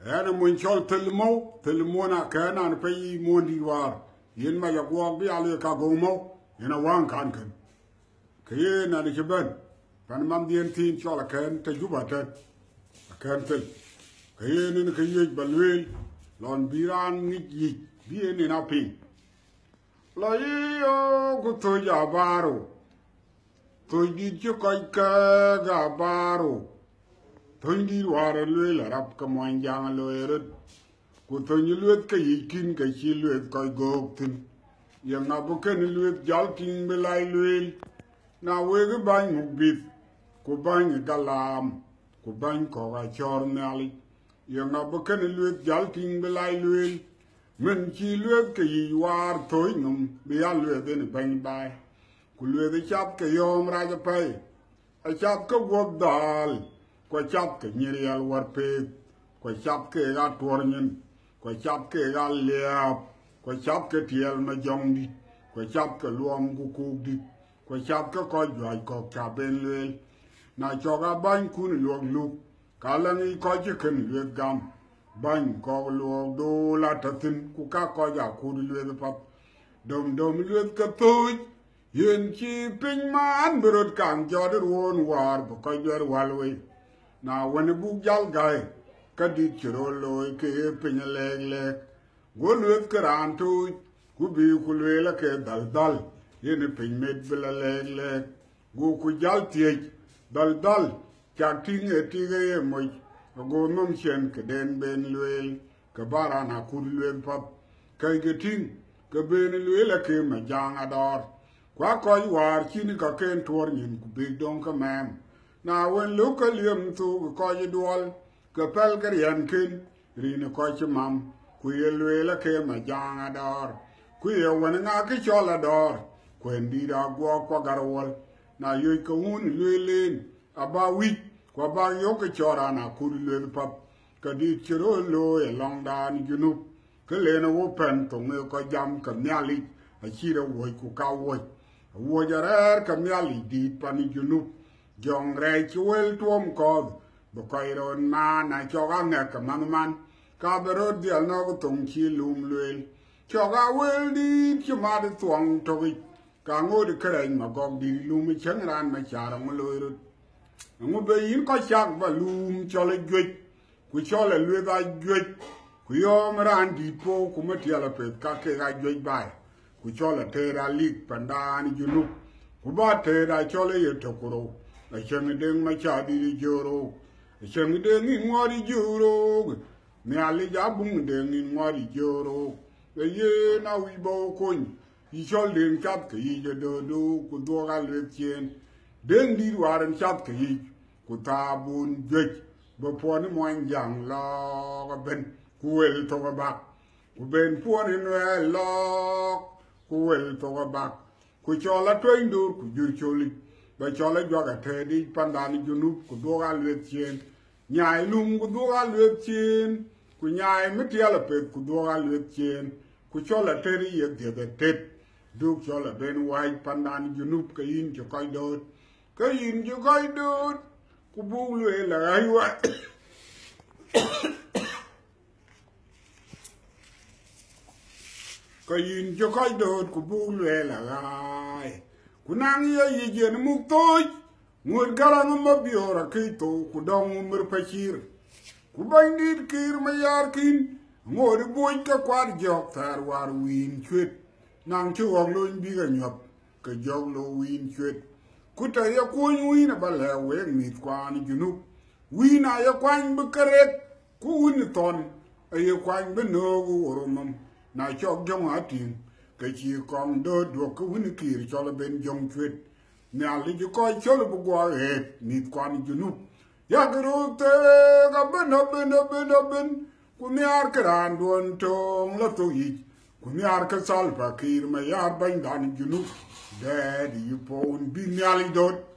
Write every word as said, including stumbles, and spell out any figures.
ana mun chol telmo telmo na kana na pay mondi war yen ma yakwa bi ale ka gomo ina wan kan kan kaye na ni ban pan mam dien tin chol kan te juba ta kan tel kaye ni kaye balwel lon biran ni yi bi ni na pi la yo ko to ya baro to di ju kai ka ga baro Thundi war a lwel rap ka moan jang lweret ku thundi lwet ka yikin ka chi lwet ka gok tin yang na bu ken lwet jal king be lai lwel na we ga ban mu bit ku ban ga lam ku ban ko ga chor nali yang na bu ken lwet jal king be lai lwel men chi lwet ka yi war toy num be ya lwet den ban bai ku lwet chap ka yom ra ja pai a chap ka wok dal Kwa chap ke nyerial warpe, kwa chap ke ga tuornyen, kwa chap ke ga liap, kwa chap ke tiel ma jongdi, kwa chap ke luom kukukdi, kwa chap ke ko jwaj ko chaben lwel. Na choga bany kun luog luk, kalangi ko chiken lwet gam, bany ko luog do la tatin, kuka ko ja kudi lwet pap. Dom dom lwet ka tuj, yen chi ping man berot kang jodir won war, bukoy jwer walwe. Na when a book jal guy, Kadit Chirolo, K. Pina leg leg, go look around to it, could be Kulwela K. Dal Dal, in a pin made villa leg leg, go Kujal Tia, Dal Dal, chatting a tigre moich, a go mum shen, Kaden Ben Luel, Kabarana Kudlwell pop, Kaigating, Kaben Luela came a jang ador, Quacoy war, Chinica Ken Tornin, big donka ma'am. Na when local yum to ko yi dual ka pel gar yan kin rin ko chi mam ku ye lwela ke ma jang ador ku ye wan nga ki chol ador kwen di da go ko garwol na yu ko un lwelen aba wi ko ba yo ke chora na ku lwel pap ka di chiro lo e long dan junu ke le na wo pen to me ko jam ka myali a chira wo ku ka wo wo jarer ka myali di pani junu Jong ray chuel tuom kod Bokairon man na choga ngek man man Kaberod di alnog tong chi lum luel Choga wel di chumad tuong togi Kango de kereng magog di lum cheng ran ma chara ngoloirut Ngo be yin ko chak ba lum chole gwek Ku chole lue da gwek Ku yom ran di po kumetiala pet kake ga gwek bay Ku chole tera lik pandani junuk Ku ba tera chole ye tokoro A cheng deng ma cha di joro, a cheng deng in ngori joro, me ali jabung deng in ngori joro, a ye na wi bo kun, i chol deng chat ke yi do do, ku do ga le tien, deng di waran chat ke yi, ku ta bun jek, bo po ni moan jang lo ben, ku wel to ga bak, ku ben po ni no lo, ku wel to ga bak, ku chola twen dur ku jur choli. Ba chola joga tedi pandani junub ku doga lwetien nyai lum ku doga lwetien ku nyai mitiala pet ku doga lwetien ku chola teri ye de tet duk chola ben wai pandani junub ka yin jo kai dot ka yin jo kai dot ku bulu e la aywa ka yin jo kai dot ku bulu e la ai Kunang ya yijen muktoy, ngun karang mabiora kito, kudong umir pachir. Kubangid kir mayarkin, ngod boy ka kwad jok tar war win chwet. Nang chuwag lo biga nyop, ka jok lo win chwet. Kuta ya kwen win abala weg mit kwani junuk. Win a ya kwan bekarek, ku win ton, a ya kwan benogu oromam, na chok jong ating. Cái chi con đơ được cái vấn kỳ cho là bên dòng chuyện nhà lý cho coi cho là bộ qua hết nịt quan cho nụ ya cái rồi thế cái bên ở bên ở bên ở bên của nhà cái đàn đuôn trông là tôi gì của nhà cái sal bạc kia mà ya bên đàn cho nụ để đi phone bin nhà lý đốt